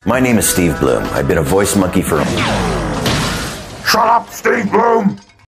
My name is Steve Blum. I've been a voice monkey for... Shut up, Steve Blum!